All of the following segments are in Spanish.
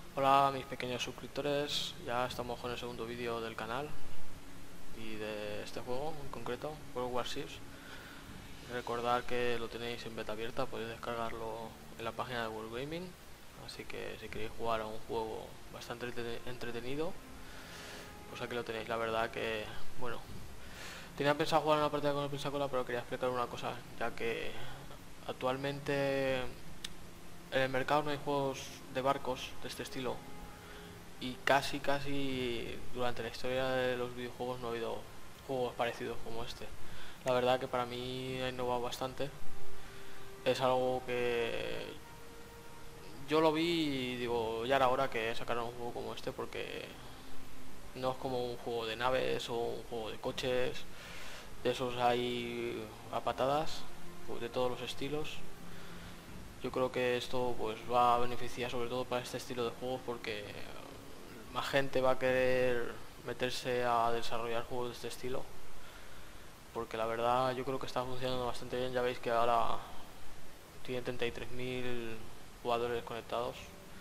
Hola mis pequeños suscriptores, ya estamos con el segundo vídeo del canal y de este juego en concreto, World War Ships. Recordad que lo tenéis en beta abierta, podéis descargarlo en la página de World Gaming, así que si queréis jugar a un juego bastante entretenido, pues aquí lo tenéis. La verdad que, bueno, tenía pensado jugar una partida con el Pensacola, pero quería explicar una cosa, ya que actualmente en el mercado no hay juegos de barcos de este estilo y casi durante la historia de los videojuegos no ha habido juegos parecidos como este. La verdad que para mí ha innovado bastante. Es algo que yo lo vi y digo, ya era hora que sacaran un juego como este porque no es como un juego de naves o un juego de coches. De esos hay a patadas, pues de todos los estilos. Yo creo que esto pues va a beneficiar sobre todo para este estilo de juegos porque más gente va a querer meterse a desarrollar juegos de este estilo, porque la verdad yo creo que está funcionando bastante bien. Ya veis que ahora tiene 33.000 jugadores conectados.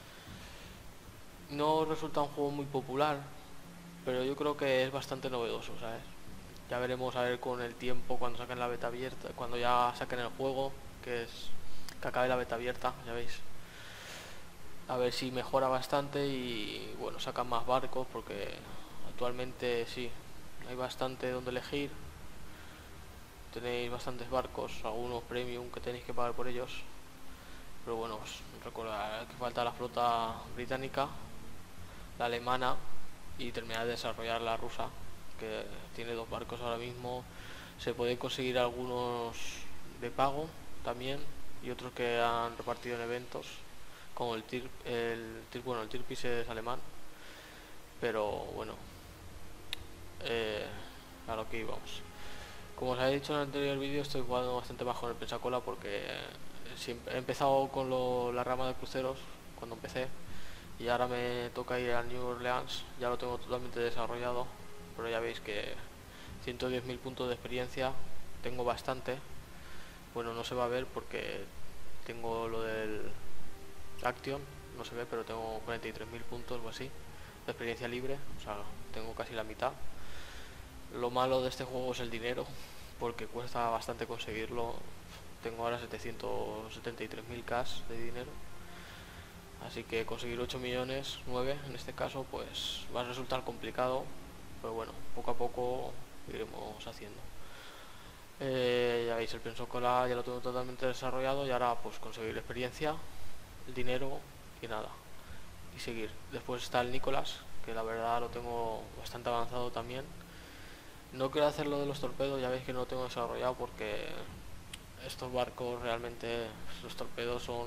No resulta un juego muy popular, pero yo creo que es bastante novedoso, ¿sabes? Ya veremos a ver con el tiempo cuando saquen la beta abierta, cuando ya saquen el juego, que acabe la beta abierta, ya veis. A ver si mejora bastante y bueno, sacan más barcos porque actualmente sí, hay bastante donde elegir. Tenéis bastantes barcos, algunos premium que tenéis que pagar por ellos. Pero bueno, os recordad que falta la flota británica, la alemana y terminar de desarrollar la rusa, que tiene dos barcos ahora mismo. Se pueden conseguir algunos de pago también y otros que han repartido en eventos, como bueno, el Tirpitz es alemán, pero bueno, eh, a lo que íbamos. Como os he dicho en el anterior vídeo, estoy jugando bastante más con el Pensacola porque he empezado con la rama de cruceros cuando empecé y ahora me toca ir al New Orleans. Ya lo tengo totalmente desarrollado, pero ya veis que 110.000 puntos de experiencia tengo bastante. Bueno, no se va a ver porque tengo lo del Action, no se ve, pero tengo 43.000 puntos o así de experiencia libre, o sea, tengo casi la mitad. Lo malo de este juego es el dinero, porque cuesta bastante conseguirlo. Tengo ahora 773.000 cash de dinero, así que conseguir 8 millones, 9 en este caso, pues va a resultar complicado, pero bueno, poco a poco iremos haciendo. Ya veis, el Pensacola ya lo tengo totalmente desarrollado y ahora pues conseguir experiencia, el dinero y nada, y seguir. Después está el Nicolás, que la verdad lo tengo bastante avanzado también. No quiero hacer lo de los torpedos, ya veis que no lo tengo desarrollado porque estos barcos realmente, los torpedos son,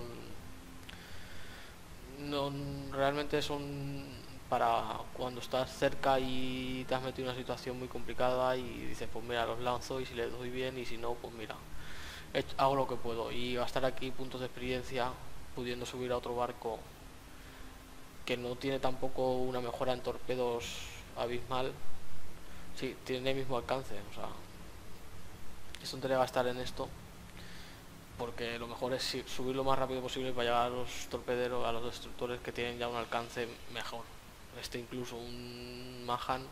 no, realmente son para cuando estás cerca y te has metido en una situación muy complicada y dices, pues mira, los lanzo y si les doy bien y si no, pues mira, hago lo que puedo y gastar aquí puntos de experiencia pudiendo subir a otro barco que no tiene tampoco una mejora en torpedos abismal. Sí, tiene el mismo alcance, o sea, es tontería gastar en esto porque lo mejor es subir lo más rápido posible para llegar a los torpederos, a los destructores que tienen ya un alcance mejor. Este incluso un Mahan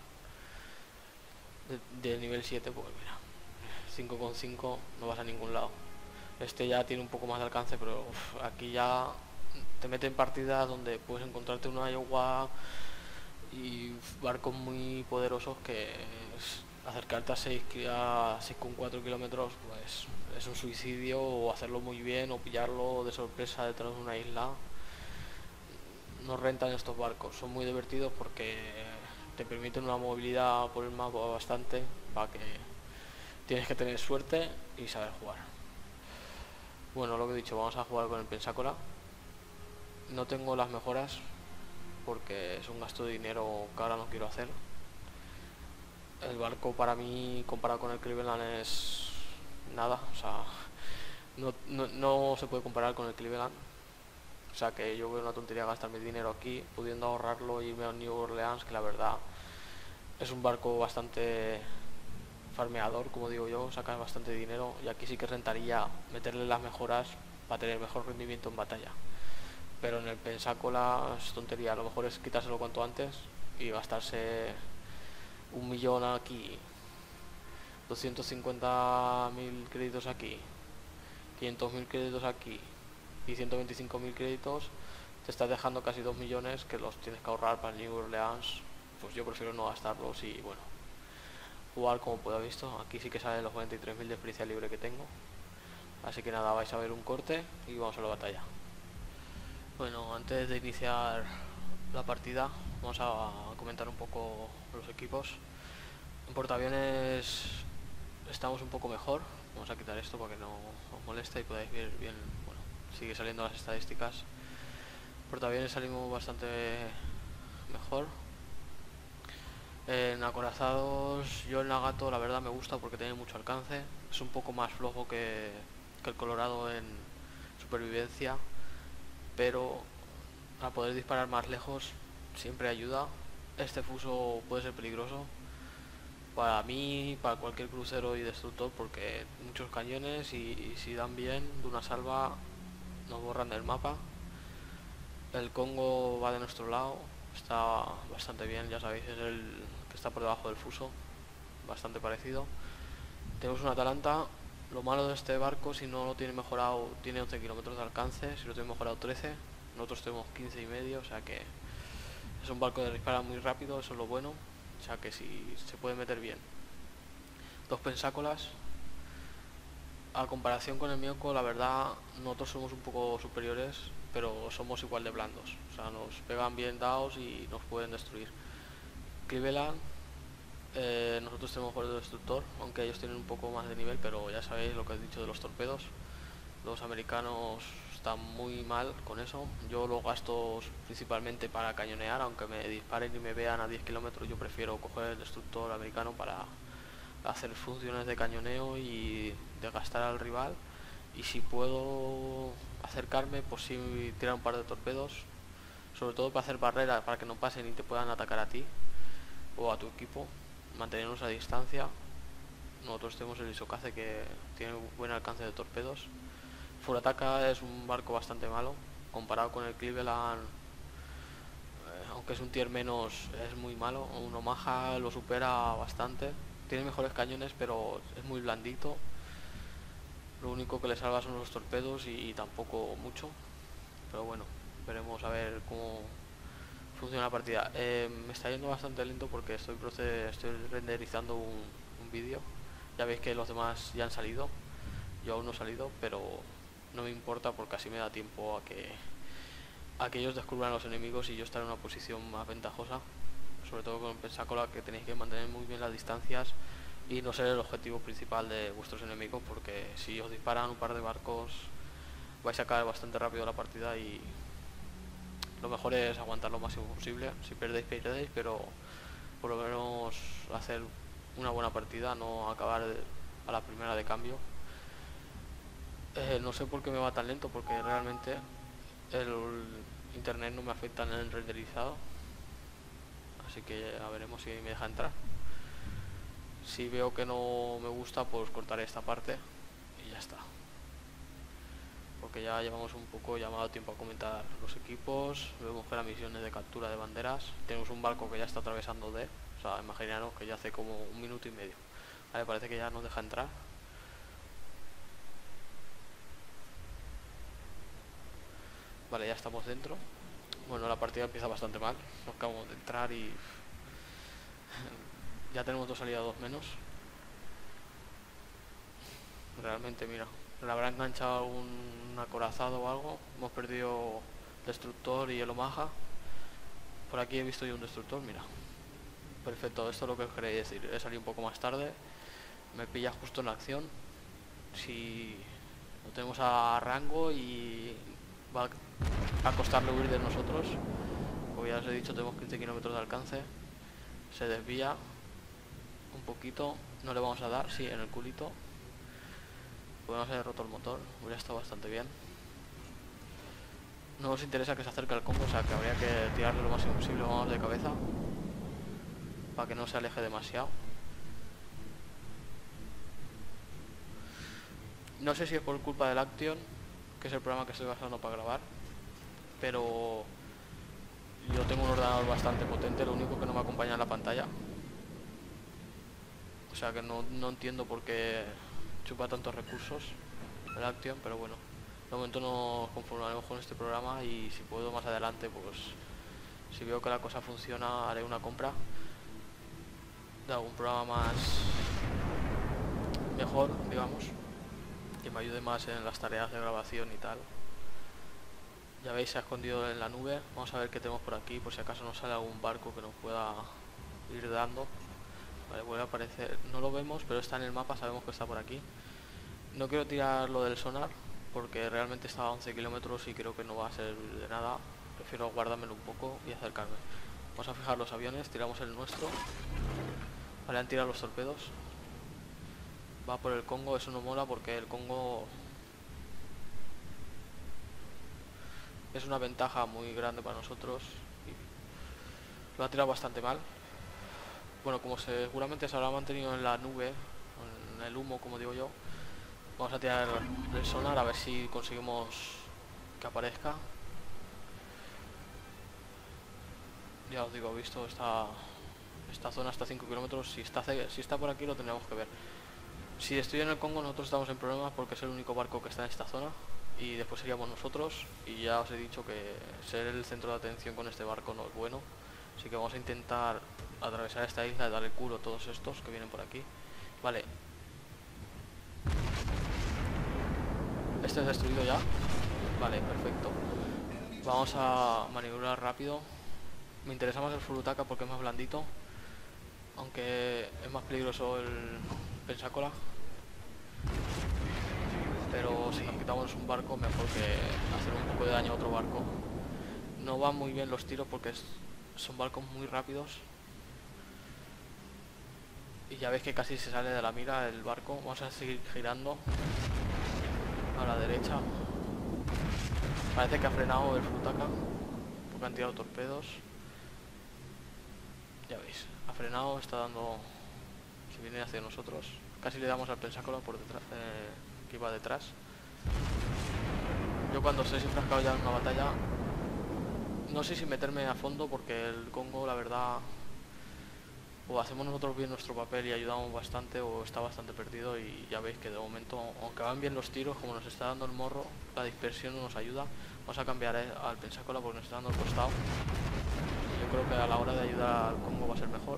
de nivel 7, pues mira, 5,5 no vas a ningún lado. Este ya tiene un poco más de alcance, pero aquí ya te mete en partidas donde puedes encontrarte una Iowa y barcos muy poderosos que acercarte a 6,4 kilómetros pues es un suicidio, o hacerlo muy bien o pillarlo de sorpresa detrás de una isla. No rentan estos barcos, son muy divertidos porque te permiten una movilidad por el mapa bastante, para que tienes que tener suerte y saber jugar. Bueno, lo que he dicho, vamos a jugar con el Pensacola. No tengo las mejoras porque es un gasto de dinero que ahora no quiero hacer. El barco para mí comparado con el Cleveland es nada, o sea, no se puede comparar con el Cleveland. O sea que yo veo una tontería gastar mi dinero aquí, pudiendo ahorrarlo e irme a New Orleans, que la verdad es un barco bastante farmeador, como digo yo, sacas bastante dinero y aquí sí que rentaría meterle las mejoras para tener mejor rendimiento en batalla. pero en el Pensacola es tontería. Lo mejor es quitárselo cuanto antes y gastarse 1 millón aquí, 250.000 créditos aquí, 500.000 créditos aquí y 125.000 créditos. Te estás dejando casi 2 millones que los tienes que ahorrar para el New Orleans. Pues yo prefiero no gastarlos y bueno, jugar como pueda. Visto, aquí sí que salen los 43.000 de experiencia libre que tengo. Así que nada, vais a ver un corte y vamos a la batalla. Bueno, antes de iniciar la partida vamos a comentar un poco los equipos. En portaaviones estamos un poco mejor. Vamos a quitar esto para que no os moleste y podáis ver bien. Bueno, sigue saliendo las estadísticas. Portaaviones salimos bastante mejor. En acorazados, yo el Nagato la verdad me gusta porque tiene mucho alcance. Es un poco más flojo que el Colorado en supervivencia, pero a poder disparar más lejos siempre ayuda. Este fuso puede ser peligroso para mí, para cualquier crucero y destructor, porque muchos cañones y si dan bien de una salva nos borran del mapa. El Congo va de nuestro lado, está bastante bien, ya sabéis, es el que está por debajo del fuso, bastante parecido. Tenemos un Atalanta. Lo malo de este barco, si no lo tiene mejorado, tiene 11 kilómetros de alcance, si lo tiene mejorado 13, nosotros tenemos 15 y medio, o sea que es un barco que dispara muy rápido, eso es lo bueno, o sea que si se puede meter bien. 2 pensácolas. A comparación con el Miyoko, la verdad, nosotros somos un poco superiores, pero somos igual de blandos, o sea, nos pegan bien dados y nos pueden destruir. Cleveland. Nosotros tenemos por el destructor, aunque ellos tienen un poco más de nivel, pero ya sabéis lo que he dicho de los torpedos. Los americanos están muy mal con eso. Yo los gasto principalmente para cañonear, aunque me disparen y me vean a 10 kilómetros, yo prefiero coger el destructor americano para hacer funciones de cañoneo y desgastar al rival. Y si puedo acercarme, pues sí tirar un par de torpedos, sobre todo para hacer barreras, para que no pasen y te puedan atacar a ti o a tu equipo. Mantenernos a distancia. Nosotros tenemos el Isokaze que tiene buen alcance de torpedos. Furataka es un barco bastante malo comparado con el Cleveland, aunque es un tier menos, es muy malo. Un Omaha lo supera bastante, tiene mejores cañones pero es muy blandito. Lo único que le salva son los torpedos y tampoco mucho, pero bueno, veremos a ver cómo funciona la partida. Me está yendo bastante lento porque estoy renderizando un vídeo. Ya veis que los demás ya han salido, yo aún no he salido, pero no me importa porque así me da tiempo a que ellos descubran a los enemigos y yo estar en una posición más ventajosa. Sobre todo con Pensacola, que tenéis que mantener muy bien las distancias y no ser el objetivo principal de vuestros enemigos, porque si os disparan un par de barcos vais a caer bastante rápido la partida y lo mejor es aguantar lo máximo posible. Si perdéis, perdéis, pero por lo menos hacer una buena partida, no acabar a la primera de cambio. No sé por qué me va tan lento, porque realmente el internet no me afecta en el renderizado, así que ya veremos si me deja entrar. Si veo que no me gusta, pues cortaré esta parte y ya está, porque ya llevamos un poco llamado tiempo a comentar los equipos. Vemos que las misiones de captura de banderas, tenemos un barco que ya está atravesando D, o sea, imaginaros que ya hace como 1 minuto y medio. Vale, parece que ya nos deja entrar. Vale, ya estamos dentro. Bueno, la partida empieza bastante mal, nos acabamos de entrar y ya tenemos 2 aliados menos. Realmente, mira, le habrá enganchado un acorazado o algo. Hemos perdido el destructor y el Omaha. Por aquí he visto yo un destructor, mira. Perfecto, esto es lo que os queréis decir. He salido un poco más tarde, me pilla justo en la acción. Si lo tenemos a rango y va a costarle huir de nosotros, como ya os he dicho, tenemos 15 kilómetros de alcance. Se desvía un poquito, no le vamos a dar, sí, en el culito. Podemos haber roto el motor, hubiera estado bastante bien. No nos interesa que se acerque al combo, o sea que habría que tirarle lo máximo posible, vamos de cabeza, para que no se aleje demasiado. No sé si es por culpa del Action, que es el programa que estoy basando para grabar, pero yo tengo un ordenador bastante potente, lo único que no me acompaña en la pantalla. O sea que no entiendo por qué chupa tantos recursos el Action, pero bueno, de momento nos conformaremos con este programa y si puedo más adelante, pues si veo que la cosa funciona, haré una compra de algún programa más mejor, digamos, que me ayude más en las tareas de grabación y tal. Ya veis, se ha escondido en la nube. Vamos a ver qué tenemos por aquí, por si acaso nos sale algún barco que nos pueda ir dando. Vale, vuelve a aparecer, no lo vemos, pero está en el mapa, sabemos que está por aquí. No quiero tirar lo del sonar, porque realmente está a 11 kilómetros y creo que no va a servir de nada. Prefiero guardármelo un poco y acercarme. Vamos a fijar los aviones, tiramos el nuestro. Vale, han tirado los torpedos. Va por el Congo, eso no mola porque el Congo es una ventaja muy grande para nosotros. Y lo ha tirado bastante mal. Bueno, como seguramente se habrá mantenido en la nube, en el humo, como digo yo, vamos a tirar el sonar a ver si conseguimos que aparezca. Ya os digo, he visto esta zona hasta 5 kilómetros. Si está por aquí lo tendríamos que ver. Si estoy en el Congo, nosotros estamos en problemas porque es el único barco que está en esta zona. Y después seríamos nosotros. Y ya os he dicho que ser el centro de atención con este barco no es bueno. Así que vamos a intentar atravesar esta isla y dar el culo a todos estos que vienen por aquí. Vale. Este es destruido ya. Vale, perfecto. Vamos a maniobrar rápido. Me interesa más el Furutaka porque es más blandito. Aunque es más peligroso el Pensacola. Pero si nos quitamos un barco, mejor que hacer un poco de daño a otro barco. No van muy bien los tiros porque son barcos muy rápidos. Y ya veis que casi se sale de la mira el barco. Vamos a seguir girando a la derecha. Parece que ha frenado el Furutaka porque han tirado torpedos. Ya veis, ha frenado, está dando... Se viene hacia nosotros. Casi le damos al Pensacola por detrás, que iba detrás. Yo cuando estoy enfrascado ya en una batalla, no sé si meterme a fondo porque el Congo, la verdad, o hacemos nosotros bien nuestro papel y ayudamos bastante, o está bastante perdido. Y ya veis que de momento, aunque van bien los tiros, como nos está dando el morro, la dispersión no nos ayuda. Vamos a cambiar al Pensacola porque nos está dando el costado. Yo creo que a la hora de ayudar al Congo va a ser mejor.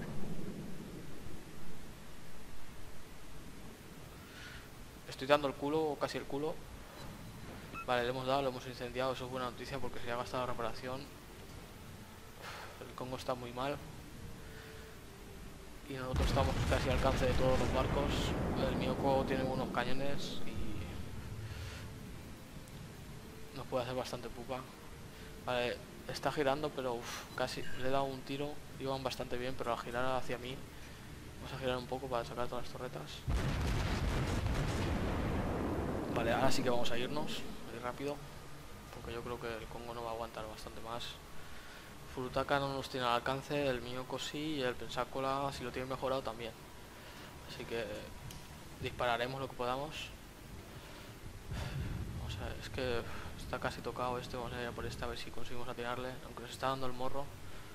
Estoy dando el culo, o casi el culo. Vale, le hemos dado, lo hemos incendiado, eso es buena noticia porque se ha gastado la reparación. El Congo está muy mal. Y nosotros estamos casi al alcance de todos los barcos. El Miyoko tiene unos cañones y nos puede hacer bastante pupa. Vale, está girando, pero casi le he dado un tiro. Iban bastante bien, pero al girar hacia mí, vamos a girar un poco para sacar todas las torretas. Vale, ahora sí que vamos a irnos muy rápido, porque yo creo que el Congo no va a aguantar bastante más. Furutaka no nos tiene al alcance, el Miyoko sí, y el Pensacola, si lo tiene mejorado, también. Así que dispararemos lo que podamos. O sea, es que está casi tocado este, vamos a ir a por este a ver si conseguimos atinarle, aunque nos está dando el morro.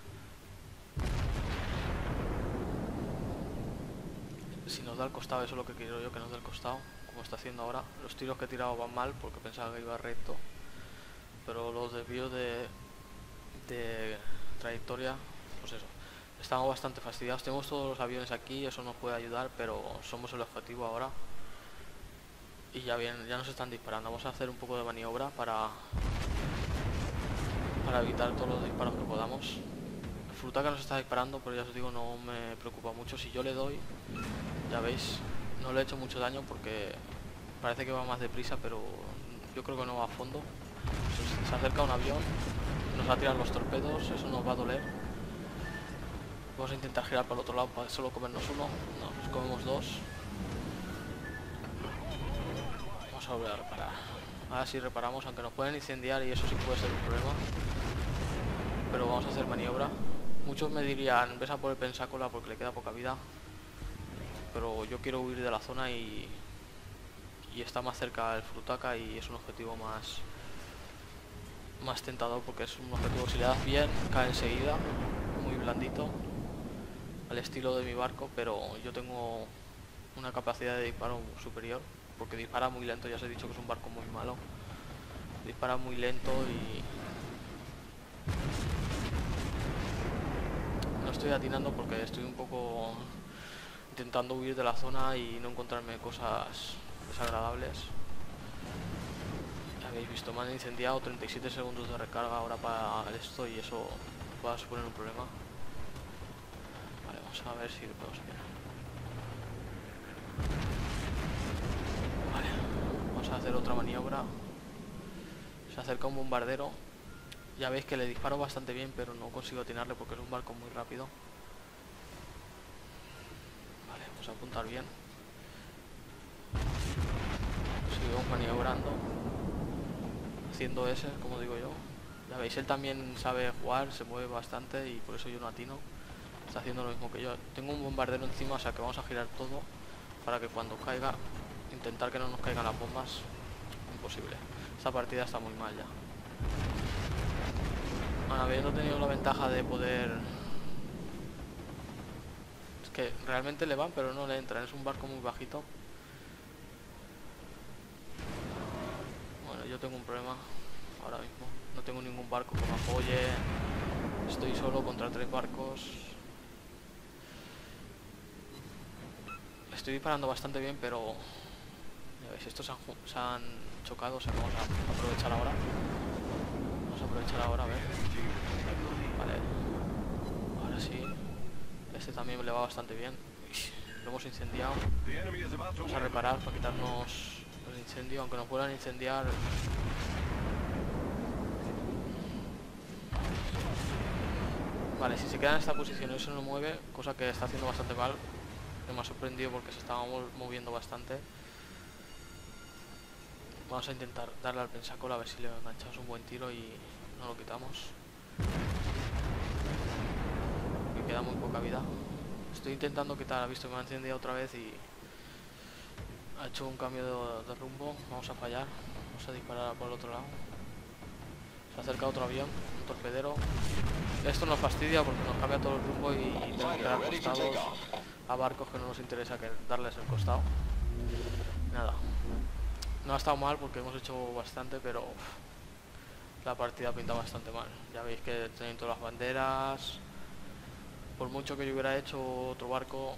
Si nos da el costado, eso es lo que quiero yo, que nos dé el costado, como está haciendo ahora. Los tiros que he tirado van mal porque pensaba que iba recto, pero los desvíos de trayectoria, pues eso, estamos bastante fastidiados. Tenemos todos los aviones aquí, eso nos puede ayudar, pero somos el objetivo ahora. Y ya bien, ya nos están disparando. Vamos a hacer un poco de maniobra para evitar todos los disparos que podamos. El Furutaka nos está disparando, pero ya os digo, no me preocupa mucho. Si yo le doy, ya veis, no le he hecho mucho daño porque parece que va más deprisa, pero yo creo que no va a fondo. Se acerca un avión, nos va a tirar los torpedos, eso nos va a doler. Vamos a intentar girar para el otro lado para solo comernos uno. No, nos comemos dos. Vamos a volver a reparar. Ahora sí reparamos, aunque nos pueden incendiar y eso sí puede ser un problema. Pero vamos a hacer maniobra. Muchos me dirían, ves a por el Pensacola porque le queda poca vida. Pero yo quiero huir de la zona y está más cerca el Furutaka y es un objetivo más más tentador porque es un objetivo que si le das bien cae enseguida, muy blandito, al estilo de mi barco, pero yo tengo una capacidad de disparo superior porque dispara muy lento. Ya os he dicho que es un barco muy malo, dispara muy lento y no estoy atinando porque estoy un poco intentando huir de la zona y no encontrarme cosas desagradables. Habéis visto, me han incendiado, 37 segundos de recarga ahora para esto y eso va a suponer un problema. Vale, vamos a ver si lo podemos ver. Vale, vamos a hacer otra maniobra. Se acerca un bombardero. Ya veis que le disparo bastante bien, pero no consigo atinarle porque es un barco muy rápido. Vale, vamos a apuntar bien. Seguimos maniobrando, haciendo ese, como digo yo. Ya veis, él también sabe jugar, se mueve bastante y por eso yo no atino. Está haciendo lo mismo que yo. Tengo un bombardero encima, o sea que vamos a girar todo para que cuando caiga, intentar que no nos caigan las bombas. Imposible. Esta partida está muy mal ya. Bueno, habiendo tenido la ventaja de poder... Es que realmente le van, pero no le entran. Es un barco muy bajito. Bueno, yo tengo un problema ahora mismo. No tengo ningún barco que me apoye. Estoy solo contra 3 barcos. Estoy disparando bastante bien, pero... Ya veis, estos se han chocado, o sea que vamos a aprovechar ahora. Vamos a aprovechar ahora, a ver. Vale. Ahora sí. Este también le va bastante bien. Lo hemos incendiado. Vamos a reparar para quitarnos el incendio, aunque nos vuelvan a incendiar. Vale, si se queda en esta posición y eso no mueve, cosa que está haciendo bastante mal. Me ha sorprendido porque se estaba moviendo bastante. Vamos a intentar darle al pensacola a ver si le enganchamos un buen tiro y no lo quitamos. Me queda muy poca vida. Estoy intentando quitar, ha visto que me ha encendido otra vez y ha hecho un cambio de rumbo. Vamos a fallar, vamos a disparar por el otro lado. Se acerca otro avión, un torpedero. Esto nos fastidia porque nos cambia todo el rumbo y tenemos que dar costados a barcos que no nos interesa que darles el costado. Nada, no ha estado mal porque hemos hecho bastante, pero la partida pinta bastante mal. Ya veis que tienen todas las banderas. Por mucho que yo hubiera hecho otro barco,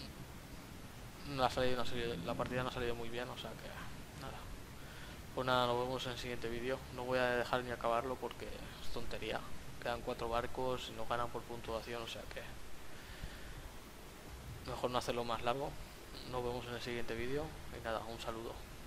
la partida no ha salido muy bien, o sea que nada. Pues nada, nos vemos en el siguiente vídeo. No voy a dejar ni acabarlo porque es tontería. Quedan 4 barcos y no ganan por puntuación, o sea que mejor no hacerlo más largo. Nos vemos en el siguiente vídeo y nada, un saludo.